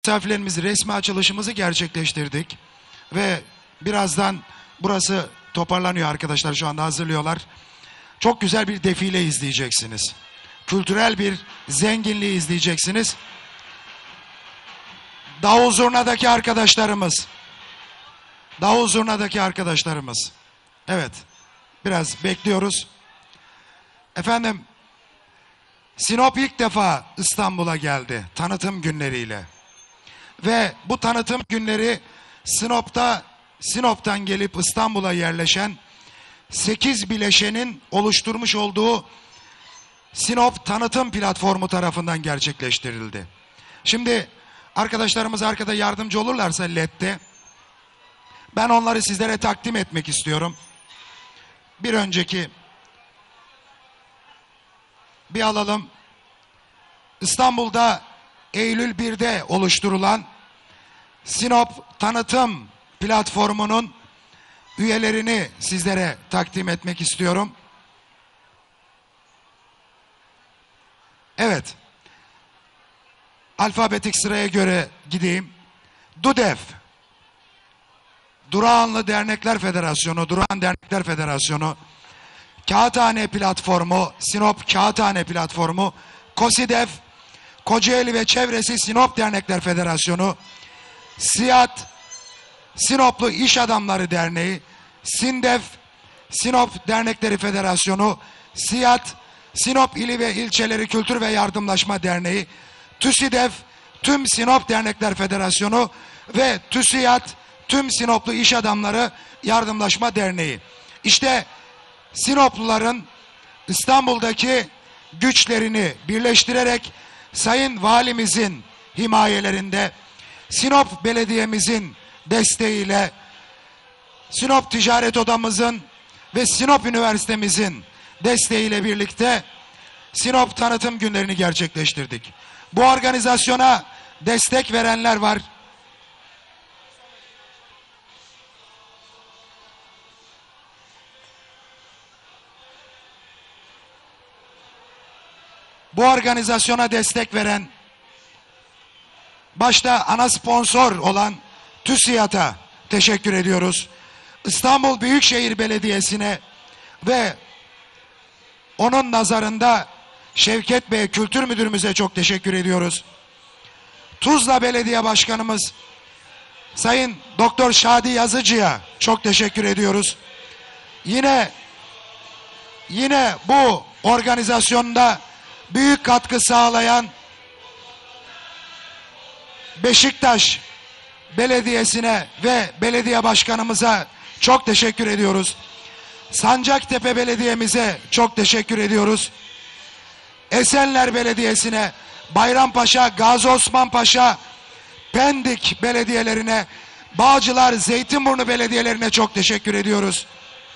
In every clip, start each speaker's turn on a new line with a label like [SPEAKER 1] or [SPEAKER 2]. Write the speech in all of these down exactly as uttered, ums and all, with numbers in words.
[SPEAKER 1] misafirlerimiz resmi açılışımızı gerçekleştirdik ve birazdan burası toparlanıyor, arkadaşlar şu anda hazırlıyorlar. Çok güzel bir defile izleyeceksiniz. Kültürel bir zenginliği izleyeceksiniz. Davul zurnadaki arkadaşlarımız. Davul zurnadaki arkadaşlarımız. Evet. Biraz bekliyoruz. Efendim, Sinop ilk defa İstanbul'a geldi tanıtım günleriyle. Ve bu tanıtım günleri Sinop'ta Sinop'tan gelip İstanbul'a yerleşen sekiz bileşenin oluşturmuş olduğu Sinop Tanıtım Platformu tarafından gerçekleştirildi. Şimdi arkadaşlarımız arkada yardımcı olurlarsa L E D'de ben onları sizlere takdim etmek istiyorum. Bir önceki bir alalım. İstanbul'da Eylül bir'de oluşturulan Sinop Tanıtım Platformu'nun üyelerini sizlere takdim etmek istiyorum. Evet. Alfabetik sıraya göre gideyim. DUDEF, Durağanlı Dernekler Federasyonu, Durağan Dernekler Federasyonu, Kağıthane Platformu, Sinop Kağıthane Platformu, KOSİDEF, Kocaeli ve Çevresi Sinop Dernekler Federasyonu, SİAD, Sinoplu İş Adamları Derneği, SİNDEF, Sinop Dernekleri Federasyonu, SİAD, Sinop İli ve İlçeleri Kültür ve Yardımlaşma Derneği, TÜSİDEF, Tüm Sinop Dernekler Federasyonu ve TÜSİAD, Tüm Sinoplu İş Adamları Yardımlaşma Derneği. İşte Sinopluların İstanbul'daki güçlerini birleştirerek Sayın Valimizin himayelerinde, Sinop Belediye'mizin desteğiyle, Sinop Ticaret Odamızın ve Sinop Üniversitemizin desteğiyle birlikte Sinop Tanıtım Günlerini gerçekleştirdik. Bu organizasyona destek verenler var. Bu organizasyona destek veren, başta ana sponsor olan TÜSİAD'a teşekkür ediyoruz. İstanbul Büyükşehir Belediyesi'ne ve onun nazarında Şevket Bey Kültür Müdürümüze çok teşekkür ediyoruz. Tuzla Belediye Başkanımız Sayın Doktor Şadi Yazıcı'ya çok teşekkür ediyoruz. Yine yine bu organizasyonda büyük katkı sağlayan Beşiktaş Belediyesi'ne ve belediye başkanımıza çok teşekkür ediyoruz. Sancaktepe Belediye'mize çok teşekkür ediyoruz. Esenler Belediyesi'ne, Bayrampaşa, Gazi Osman Paşa, Pendik belediyelerine, Bağcılar, Zeytinburnu belediyelerine çok teşekkür ediyoruz.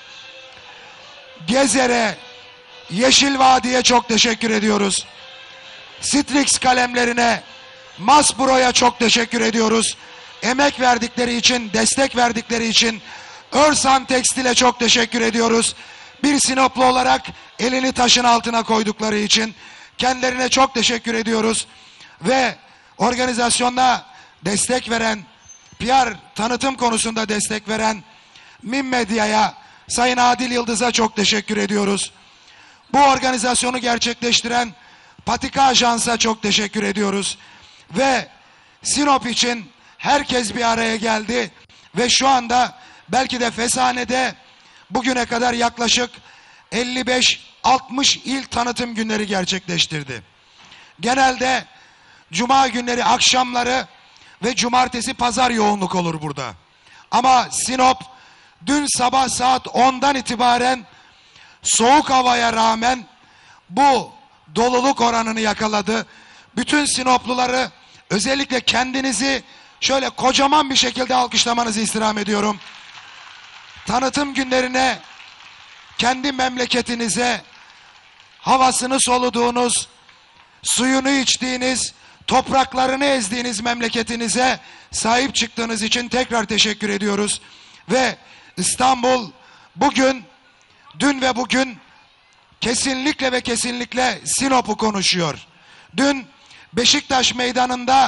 [SPEAKER 1] Gezer'e, Yeşil Vadi'ye çok teşekkür ediyoruz. Strix kalemlerine, Masbro'ya çok teşekkür ediyoruz. Emek verdikleri için, destek verdikleri için Örsan Tekstil'e çok teşekkür ediyoruz. Bir Sinoplu olarak elini taşın altına koydukları için kendilerine çok teşekkür ediyoruz. Ve organizasyonda destek veren, P R tanıtım konusunda destek veren Min Medya'ya, Sayın Adil Yıldız'a çok teşekkür ediyoruz. Bu organizasyonu gerçekleştiren Patika Ajans'a çok teşekkür ediyoruz. Ve Sinop için herkes bir araya geldi ve şu anda belki de Fesane'de bugüne kadar yaklaşık elli beş altmış il tanıtım günleri gerçekleştirdi. Genelde cuma günleri akşamları ve cumartesi pazar yoğunluk olur burada. Ama Sinop dün sabah saat ondan itibaren soğuk havaya rağmen bu doluluk oranını yakaladı. Bütün Sinopluları, özellikle kendinizi şöyle kocaman bir şekilde alkışlamanızı istirham ediyorum. Tanıtım günlerine, kendi memleketinize, havasını soluduğunuz, suyunu içtiğiniz, topraklarını ezdiğiniz memleketinize sahip çıktığınız için tekrar teşekkür ediyoruz. Ve İstanbul bugün, dün ve bugün kesinlikle ve kesinlikle Sinop'u konuşuyor. Dün Beşiktaş Meydanı'nda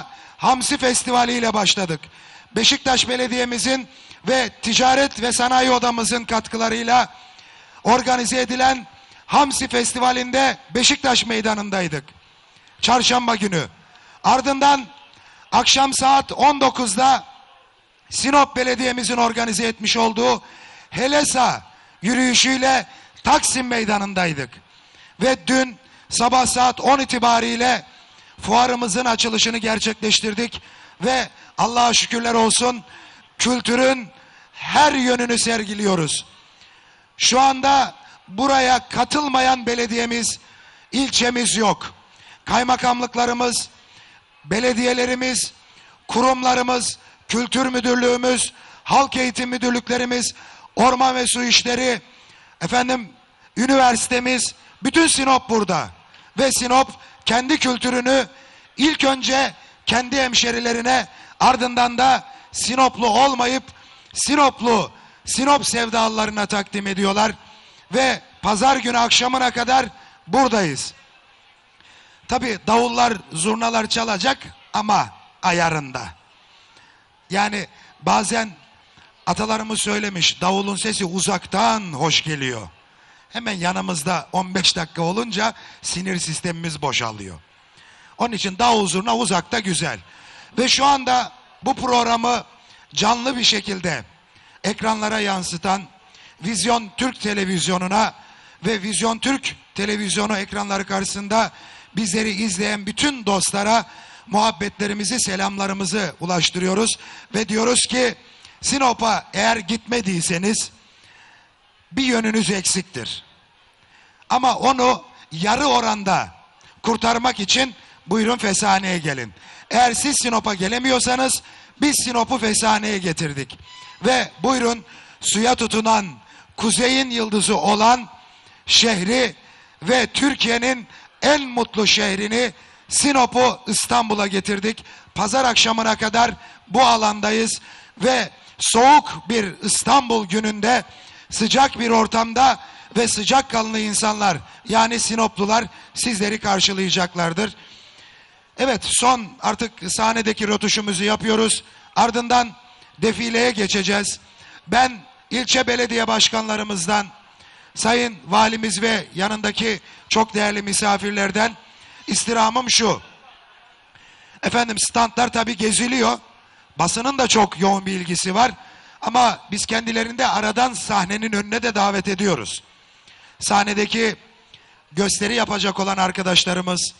[SPEAKER 1] Hamsi Festivali ile başladık. Beşiktaş Belediye'mizin ve Ticaret ve Sanayi Odamızın katkılarıyla organize edilen Hamsi Festivali'nde Beşiktaş Meydanı'ndaydık. Çarşamba günü. Ardından akşam saat on dokuzda Sinop Belediye'mizin organize etmiş olduğu Helesa yürüyüşüyle Taksim Meydanı'ndaydık. Ve dün sabah saat on itibariyle fuarımızın açılışını gerçekleştirdik ve Allah'a şükürler olsun kültürün her yönünü sergiliyoruz. Şu anda buraya katılmayan belediyemiz, ilçemiz yok. Kaymakamlıklarımız, belediyelerimiz, kurumlarımız, kültür müdürlüğümüz, halk eğitim müdürlüklerimiz, orman ve su işleri, efendim üniversitemiz, bütün Sinop burada. Ve Sinop kendi kültürünü ilk önce kendi hemşerilerine, ardından da Sinoplu olmayıp Sinoplu, Sinop sevdalılarına takdim ediyorlar. Ve pazar günü akşamına kadar buradayız. Tabii davullar, zurnalar çalacak ama ayarında. Yani bazen atalarımız söylemiş, davulun sesi uzaktan hoş geliyor. Hemen yanımızda on beş dakika olunca sinir sistemimiz boşalıyor. Onun için davul zurna uzakta güzel. Ve şu anda bu programı canlı bir şekilde ekranlara yansıtan Vizyon Türk Televizyonu'na ve Vizyon Türk Televizyonu ekranları karşısında bizleri izleyen bütün dostlara muhabbetlerimizi, selamlarımızı ulaştırıyoruz. Ve diyoruz ki Sinop'a eğer gitmediyseniz bir yönünüz eksiktir. Ama onu yarı oranda kurtarmak için buyurun Fesane'ye gelin. Eğer siz Sinop'a gelemiyorsanız biz Sinop'u Fesane'ye getirdik. Ve buyurun suya tutunan, kuzeyin yıldızı olan şehri ve Türkiye'nin en mutlu şehrini Sinop'u İstanbul'a getirdik. Pazar akşamına kadar bu alandayız ve soğuk bir İstanbul gününde sıcak bir ortamda ve sıcakkanlı insanlar yani Sinoplular sizleri karşılayacaklardır. Evet, son artık sahnedeki rötuşumuzu yapıyoruz. Ardından defileye geçeceğiz. Ben ilçe belediye başkanlarımızdan, sayın valimiz ve yanındaki çok değerli misafirlerden istirhamım şu. Efendim standlar tabii geziliyor. Basının da çok yoğun bir ilgisi var. Ama biz kendilerini de aradan sahnenin önüne de davet ediyoruz. Sahnedeki gösteri yapacak olan arkadaşlarımız,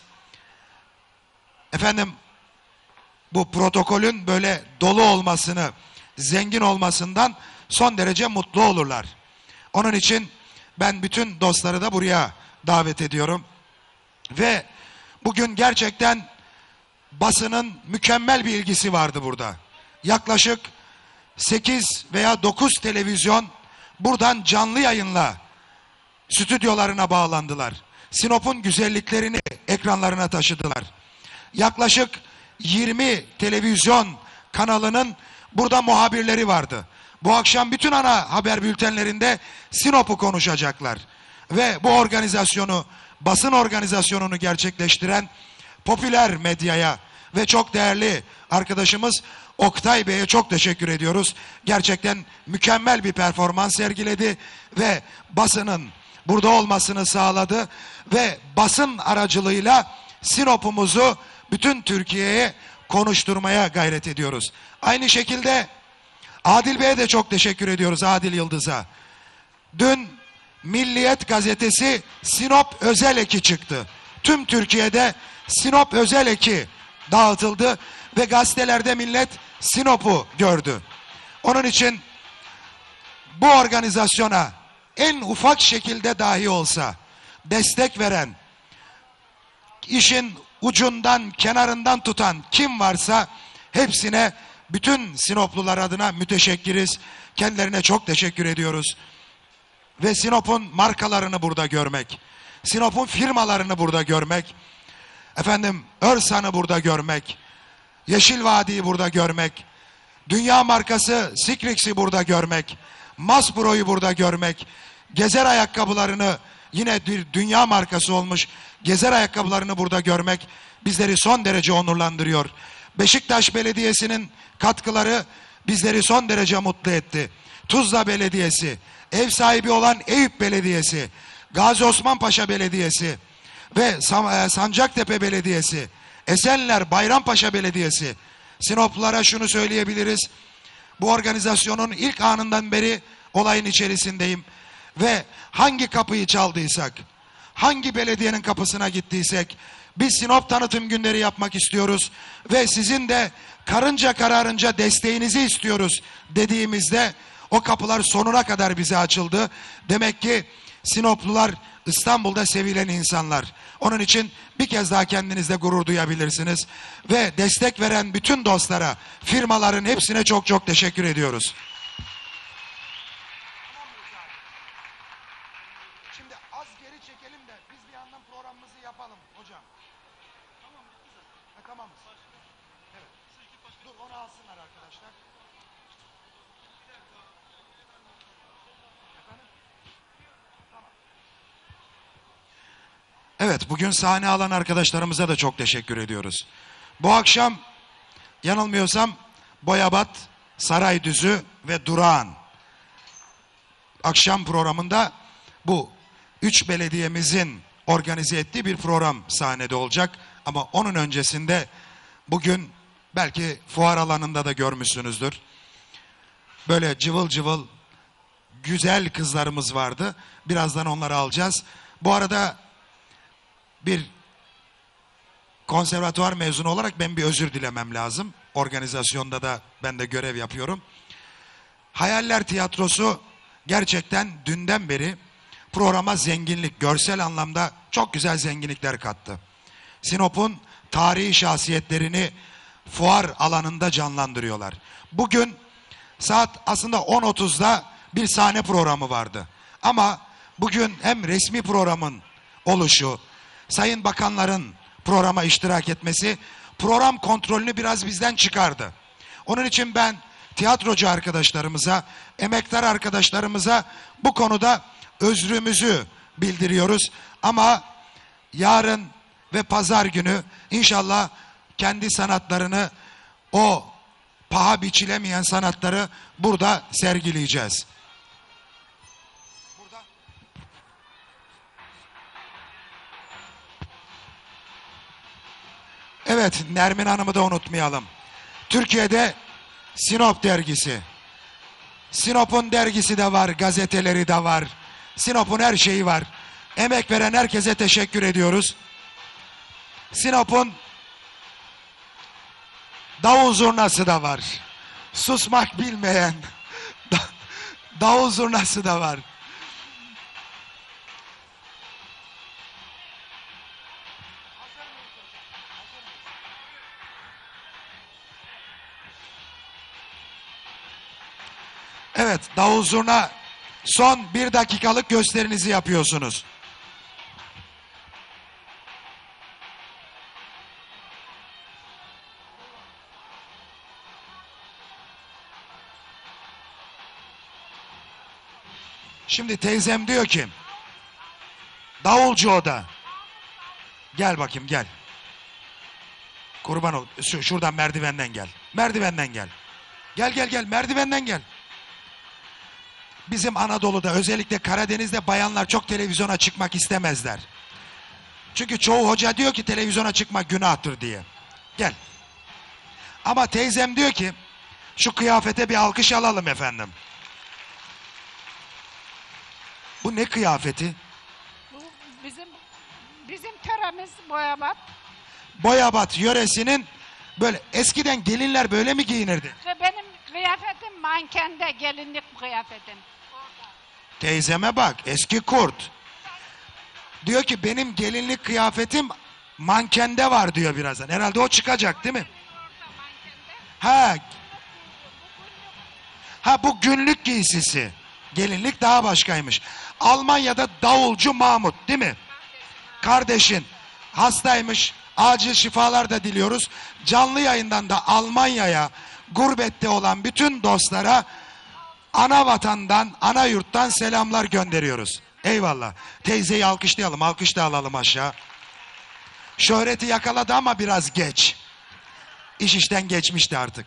[SPEAKER 1] efendim bu protokolün böyle dolu olmasını, zengin olmasından son derece mutlu olurlar. Onun için ben bütün dostları da buraya davet ediyorum. Ve bugün gerçekten basının mükemmel bir ilgisi vardı burada. Yaklaşık sekiz veya dokuz televizyon buradan canlı yayınla stüdyolarına bağlandılar. Sinop'un güzelliklerini ekranlarına taşıdılar. Yaklaşık yirmi televizyon kanalının burada muhabirleri vardı. Bu akşam bütün ana haber bültenlerinde Sinop'u konuşacaklar. Ve bu organizasyonu, basın organizasyonunu gerçekleştiren popüler medyaya ve çok değerli arkadaşımız Oktay Bey'e çok teşekkür ediyoruz. Gerçekten mükemmel bir performans sergiledi ve basının burada olmasını sağladı ve basın aracılığıyla Sinop'umuzu bütün Türkiye'ye konuşturmaya gayret ediyoruz. Aynı şekilde Adil Bey'e de çok teşekkür ediyoruz, Adil Yıldız'a. Dün Milliyet gazetesi Sinop özel eki çıktı. Tüm Türkiye'de Sinop özel eki dağıtıldı ve gazetelerde millet Sinop'u gördü. Onun için bu organizasyona en ufak şekilde dahi olsa destek veren, işin ucundan, kenarından tutan kim varsa hepsine bütün Sinoplular adına müteşekkiriz. Kendilerine çok teşekkür ediyoruz. Ve Sinop'un markalarını burada görmek, Sinop'un firmalarını burada görmek, efendim Örsan'ı burada görmek, Yeşil Vadi'yi burada görmek, dünya markası Sikrix'i burada görmek, Masburo'yu burada görmek, Gezer ayakkabılarını, yine bir dünya markası olmuş Gezer ayakkabılarını burada görmek bizleri son derece onurlandırıyor. Beşiktaş Belediyesi'nin katkıları bizleri son derece mutlu etti. Tuzla Belediyesi, ev sahibi olan Eyüp Belediyesi, Gazi Osman Paşa Belediyesi ve Sancaktepe Belediyesi, Esenler Bayrampaşa Belediyesi. Sinoplulara şunu söyleyebiliriz. Bu organizasyonun ilk anından beri olayın içerisindeyim. Ve hangi kapıyı çaldıysak, hangi belediyenin kapısına gittiysek, biz Sinop tanıtım günleri yapmak istiyoruz. Ve sizin de karınca kararınca desteğinizi istiyoruz dediğimizde o kapılar sonuna kadar bize açıldı. Demek ki Sinoplular İstanbul'da sevilen insanlar. Onun için bir kez daha kendinizde gurur duyabilirsiniz. Ve destek veren bütün dostlara, firmaların hepsine çok çok teşekkür ediyoruz. Şimdi az geri çekelim de biz bir yandan programımızı yapalım hocam. Tamam mı? Ha, tamamız. Evet. Dur onu alsınlar arkadaşlar. Efendim? Tamam. Evet, bugün sahne alan arkadaşlarımıza da çok teşekkür ediyoruz. Bu akşam yanılmıyorsam Boyabat, Saraydüzü ve Durağan akşam programında bu üç belediyemizin organize ettiği bir program sahnede olacak. Ama onun öncesinde bugün belki fuar alanında da görmüşsünüzdür. Böyle cıvıl cıvıl güzel kızlarımız vardı. Birazdan onları alacağız. Bu arada bir konservatuvar mezunu olarak ben bir özür dilemem lazım. Organizasyonda da ben de görev yapıyorum. Hayaller Tiyatrosu gerçekten dünden beri programa zenginlik, görsel anlamda çok güzel zenginlikler kattı. Sinop'un tarihi şahsiyetlerini fuar alanında canlandırıyorlar. Bugün saat aslında on otuzda bir sahne programı vardı. Ama bugün hem resmi programın oluşu, sayın bakanların programa iştirak etmesi program kontrolünü biraz bizden çıkardı. Onun için ben tiyatrocu arkadaşlarımıza, emektar arkadaşlarımıza bu konuda özrümüzü bildiriyoruz. Ama yarın ve pazar günü inşallah kendi sanatlarını, o paha biçilemeyen sanatları burada sergileyeceğiz. Burada. Evet, Nermin Hanım'ı da unutmayalım. Türkiye'de Sinop dergisi. Sinop'un dergisi de var, gazeteleri de var. Sinop'un her şeyi var. Emek veren herkese teşekkür ediyoruz. Sinop'un davul zurnası da var. Susmak bilmeyen davul zurnası da var. Evet, davul zurna son bir dakikalık gösterinizi yapıyorsunuz. Şimdi teyzem diyor ki, davulcu o da. Gel bakayım gel. Kurban ol. Şuradan merdivenden gel. Merdivenden gel. Gel gel gel merdivenden gel. Bizim Anadolu'da özellikle Karadeniz'de bayanlar çok televizyona çıkmak istemezler. Çünkü çoğu hoca diyor ki televizyona çıkmak günahtır diye. Gel. Ama teyzem diyor ki şu kıyafete bir alkış alalım efendim. Bu ne kıyafeti?
[SPEAKER 2] Bu bizim bizim töremiz Boyabat.
[SPEAKER 1] Boyabat yöresinin böyle eskiden gelinler böyle mi giyinirdi?
[SPEAKER 2] Ve benim kıyafetim mankende, gelinlik kıyafetim.
[SPEAKER 1] Teyzeme bak, eski kurt. Diyor ki benim gelinlik kıyafetim mankende var diyor birazdan. Herhalde o çıkacak değil mi? Ha. Ha bu günlük giysisi. Gelinlik daha başkaymış. Almanya'da davulcu Mahmut değil mi? Kardeşin hastaymış. Acil şifalar da diliyoruz. Canlı yayından da Almanya'ya, gurbette olan bütün dostlara ana vatandan, ana yurttan selamlar gönderiyoruz. Eyvallah. Teyzeyi alkışlayalım. Alkış da alalım aşağı. Şöhreti yakaladı ama biraz geç. iş işten geçmişti artık.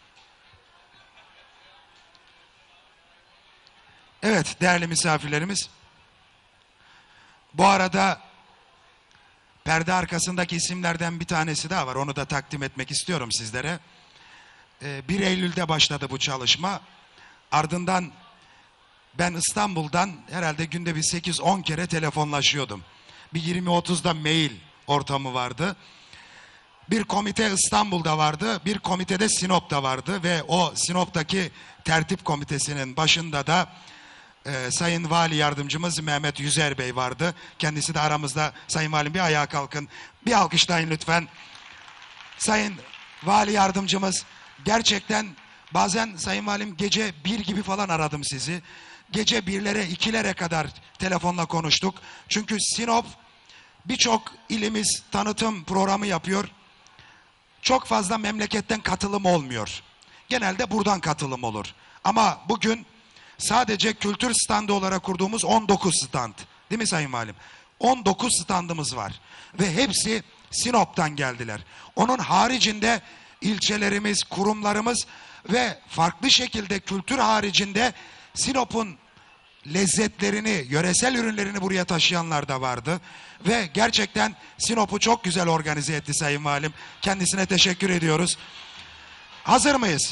[SPEAKER 1] Evet değerli misafirlerimiz. Bu arada perde arkasındaki isimlerden bir tanesi daha var. Onu da takdim etmek istiyorum sizlere. bir Eylül'de başladı bu çalışma. Ardından ben İstanbul'dan herhalde günde bir sekiz on kere telefonlaşıyordum. Bir yirmi otuzda mail ortamı vardı. Bir komite İstanbul'da vardı, bir komitede Sinop'ta vardı ve o Sinop'taki tertip komitesinin başında da e, Sayın Vali Yardımcımız Mehmet Yüzer Bey vardı. Kendisi de aramızda. Sayın Valim bir ayağa kalkın. Bir alkışlayın lütfen. Sayın Vali Yardımcımız gerçekten bazen Sayın Valim gece bir gibi falan aradım sizi. Gece birlere ikilere kadar telefonla konuştuk. Çünkü Sinop birçok ilimiz tanıtım programı yapıyor. Çok fazla memleketten katılım olmuyor. Genelde buradan katılım olur. Ama bugün sadece kültür standı olarak kurduğumuz on dokuz stand. Değil mi Sayın Valim? on dokuz standımız var. Ve hepsi Sinop'tan geldiler. Onun haricinde ilçelerimiz, kurumlarımız ve farklı şekilde kültür haricinde Sinop'un lezzetlerini, yöresel ürünlerini buraya taşıyanlar da vardı. Ve gerçekten Sinop'u çok güzel organize etti Sayın Valim. Kendisine teşekkür ediyoruz. Hazır mıyız?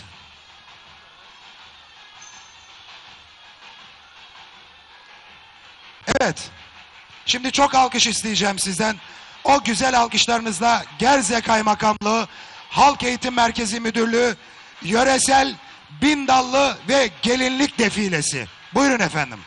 [SPEAKER 1] Evet. Şimdi çok alkış isteyeceğim sizden. O güzel alkışlarınızla Gerze Kaymakamlığı, Halk Eğitim Merkezi Müdürlüğü, yöresel bin dallı ve gelinlik defilesi. Buyurun efendim.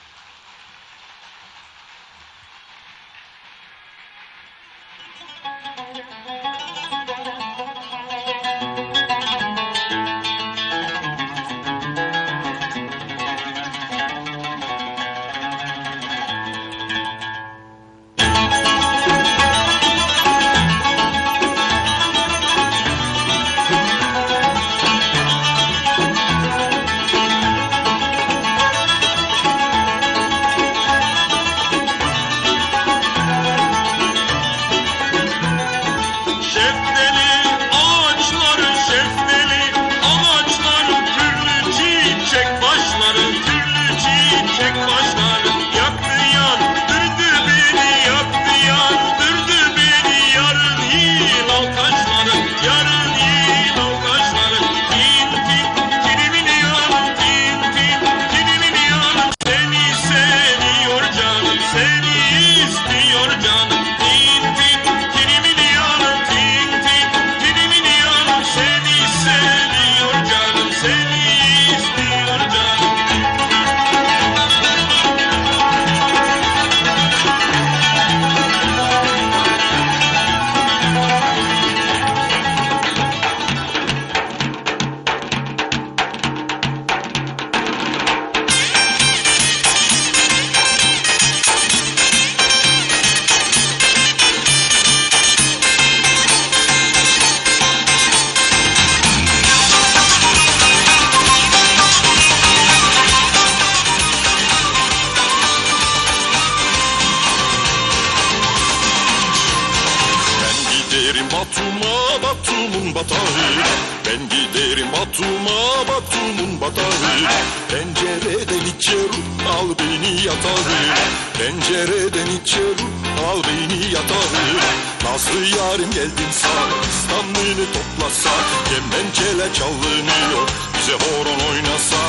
[SPEAKER 3] Batum'a Batum'un batağı, ben giderim Batum'a Batum'un batağı. Pencereden içeri al beni yatağı, pencereden içeri al beni yatağı. Nazlı yarim geldin sağ, İstanbul'u toplasa, kemençeler çalınıyor, bize horon oynasa.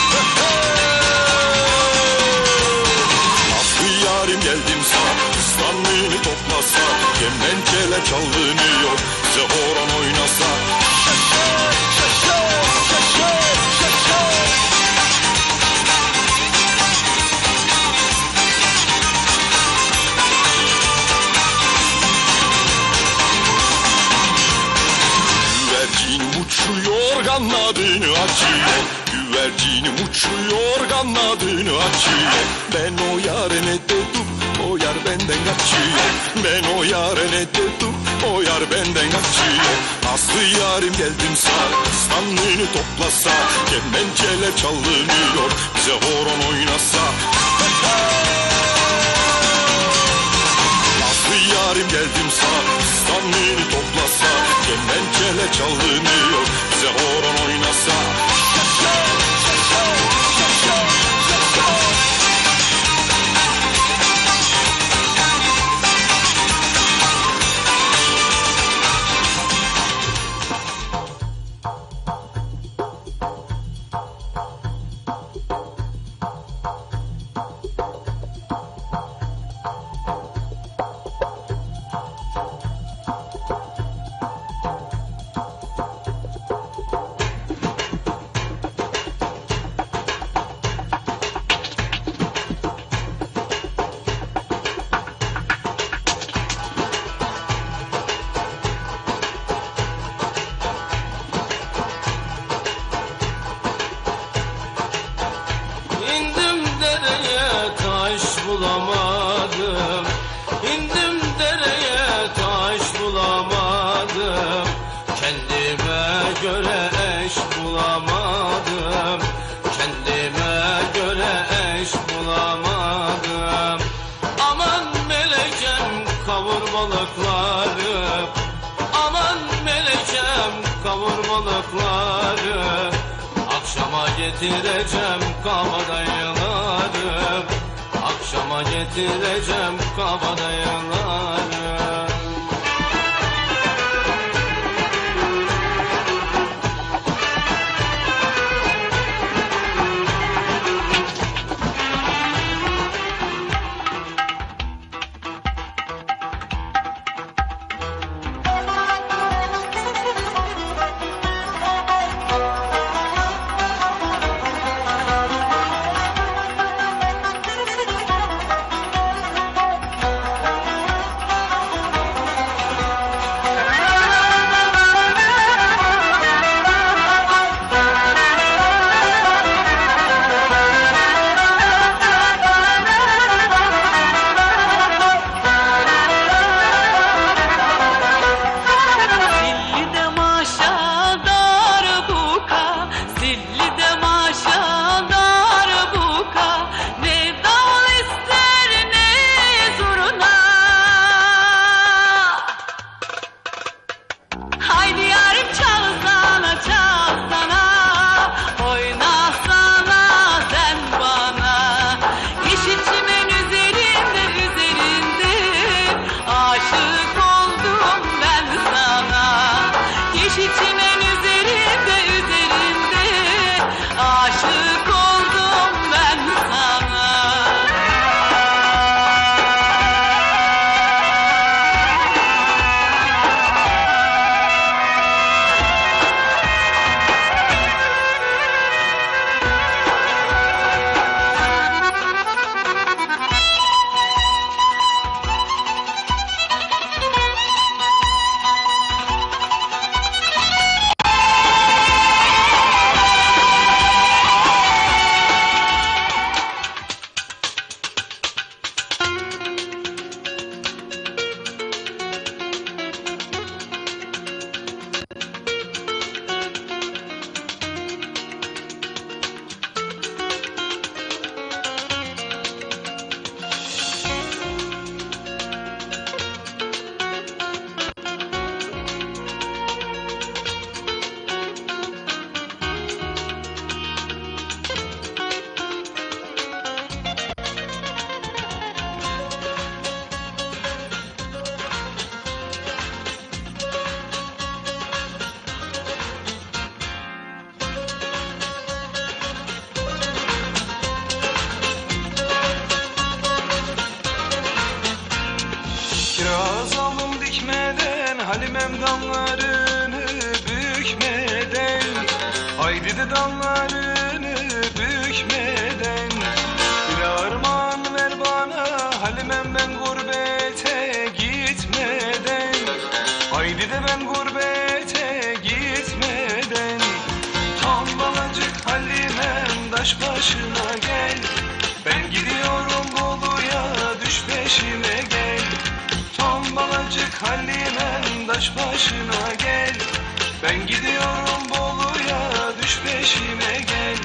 [SPEAKER 3] Nazlı yarim geldim sağ, İstanbul'u toplasa, kemençeler çalınıyor, bize horon oynasa. Güvercinim uçuyor, kanadını açıyor. Güvercinim uçuyor, kanadını açıyor. Ben o yâre ne dedim, o yar benden kaçıyor. Ben o yâre ne dedim, o yar benden kaçıyor. Nazlı yarim geldim sağ, İstanbul'u toplasa, kemençeler çalınıyor, bize horon oynasa. Nazlı yarim geldim sağ, İstanbul'u toplasa, kemençeler bile çalınıyor. Bize horon oynasa şaşo, şaşo, şaşo, şaşo.
[SPEAKER 4] Bulamadım, indim dereye taş bulamadım, kendime göre eş bulamadım, kendime göre eş bulamadım. Aman melekem kavur balıkları, aman melekem kavur balıkları, akşama getireceğim kabadayıları. Akşama getireceğim kabadayıları.
[SPEAKER 5] Kiraz aldım dikmeden, Halimem damlarını bükmeden, haydi de dallarını bükmeden. Bir armağan ver bana Halimem, ben gurbete gitmeden, haydi de ben gurbete gitmeden. Tombalacık Halimem, taş başına gel, ben gidiyorum Bolu'ya, düş peşime gel. Tombalacık Halimem, taş başına gel, ben gidiyorum Bolu'ya, düş peşime gel.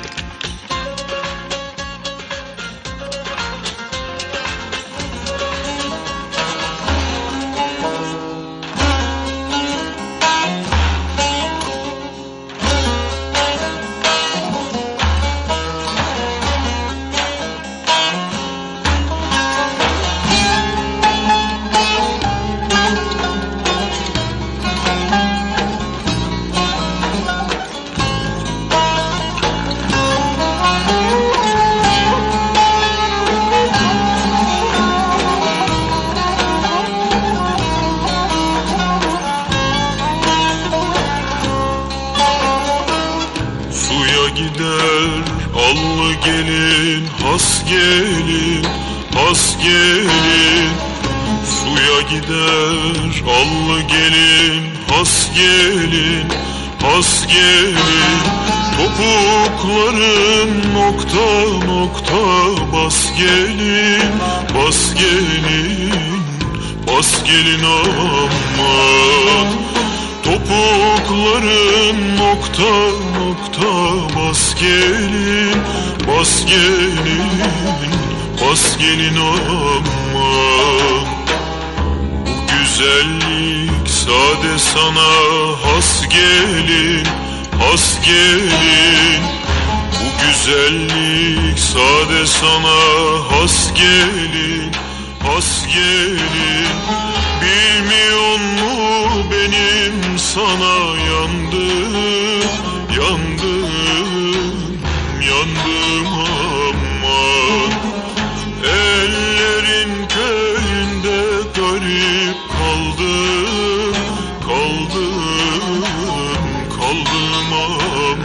[SPEAKER 3] gider allı gelin, has gelin, has gelin. Suya gider allı gelin, has gelin, has gelin. Topukların nokta nokta bas gelin, bas gelin, bas gelin aman. Topukların nokta nokta bas gelin, bas gelin, bas gelin aman. Bu güzellik sade sana has gelin, has gelin. Bu güzellik sade sana has gelin, has gelin. Bilmiyor mu benim sana yandım, yandım, yandım aman. Ellerin köyünde garip kaldım, kaldım, kaldım aman.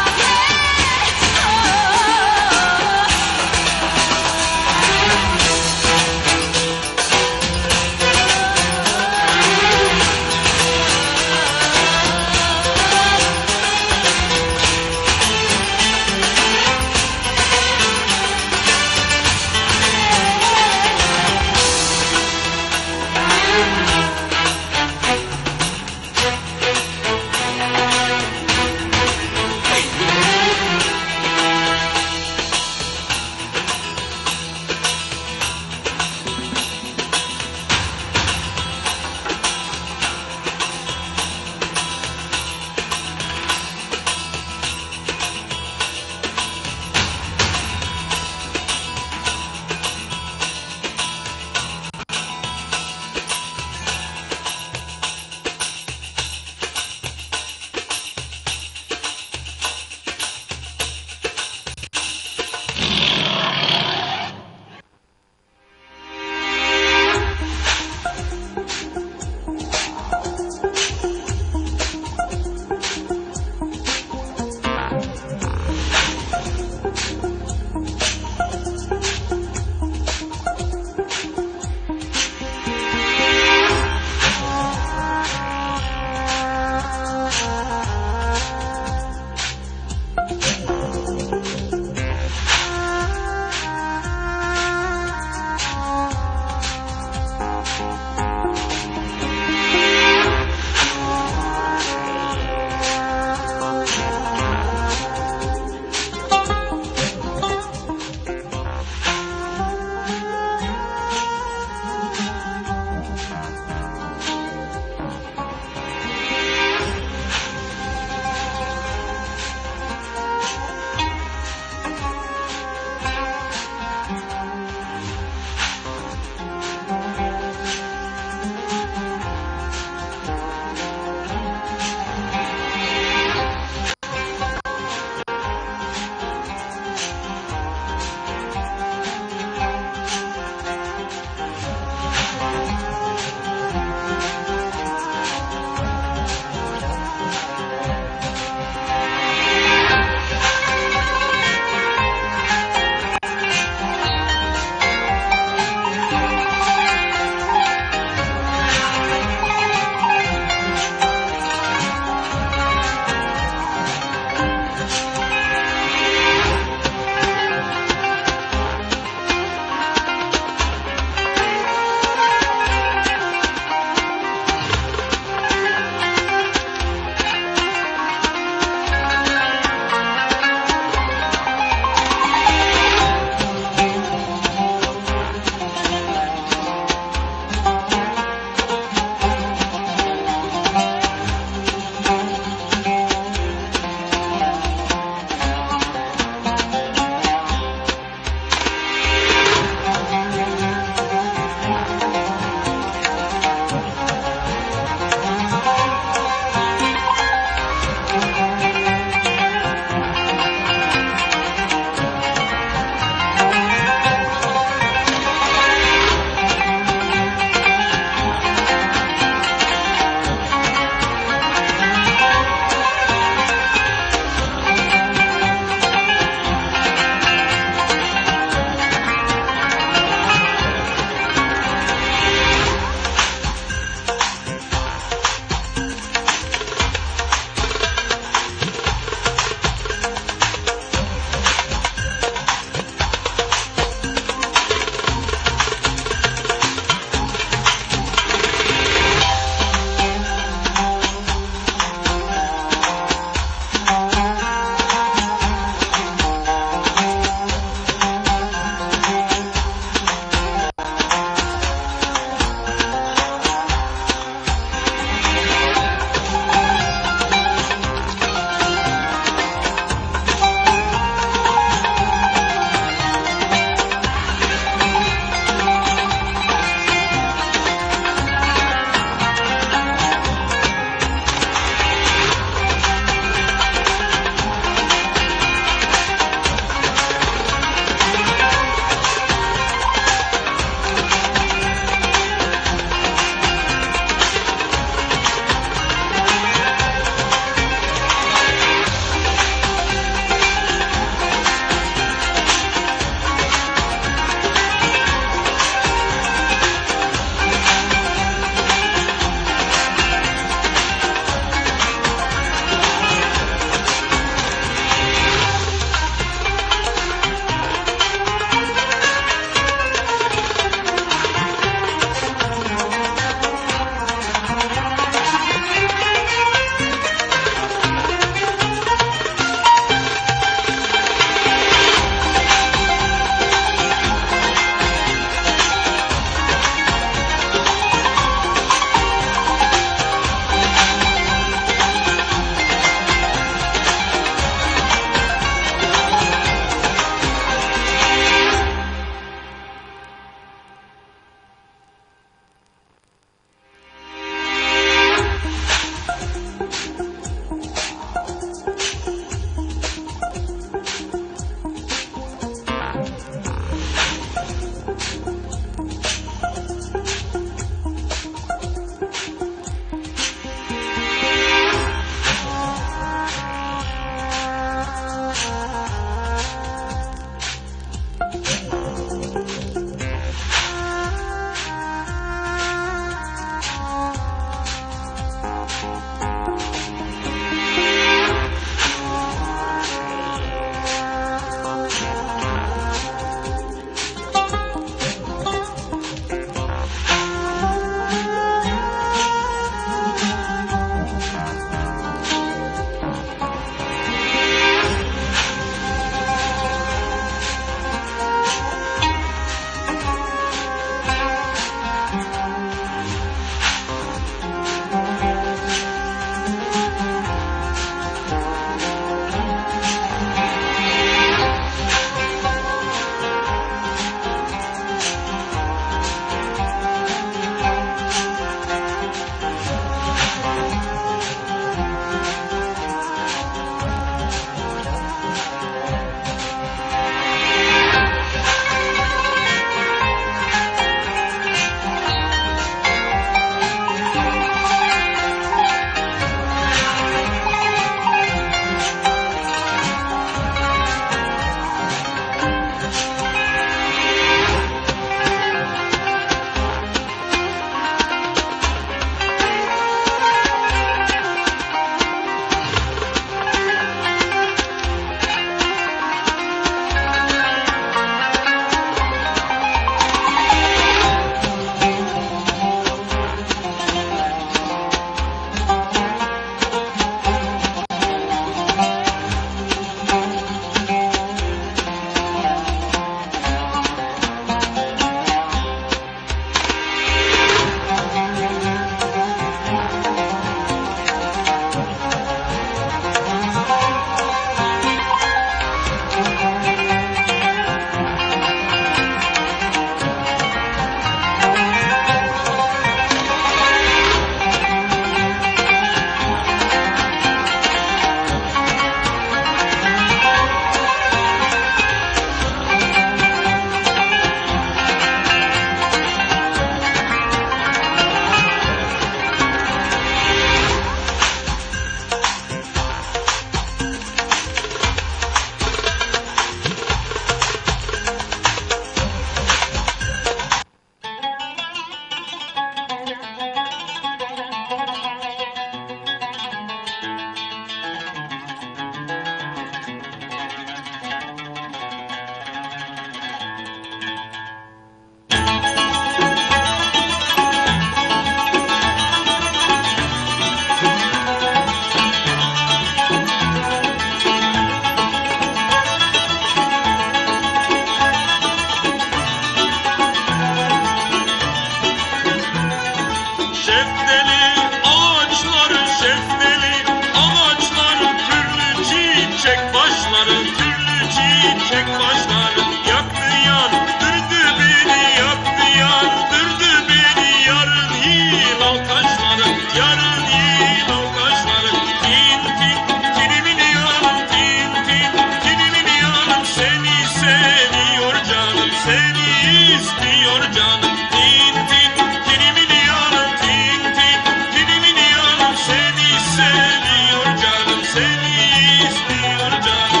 [SPEAKER 3] çiçek başları yaktı yandırdı beni, yaktı yandırdı beni. Yarın hilal kaşları, yarın hilal kaşları. Tin tin tinimin yanım, tin tin tinimin yanım. Seni seviyor canım, seni istiyor canım. Tin tin tinimin yanım, tin tin tinimin yanım. Seni seviyor canım, seni istiyor canım.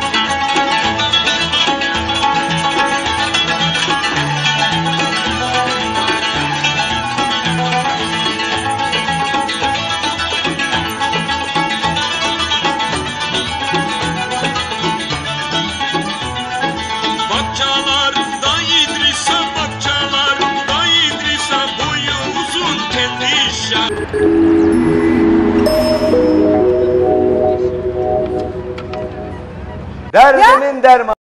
[SPEAKER 3] Bakçalar da İdris'a, bakçalar da İdris'a. Boyu uzun kendi şah.
[SPEAKER 6] Derdimin dermanı.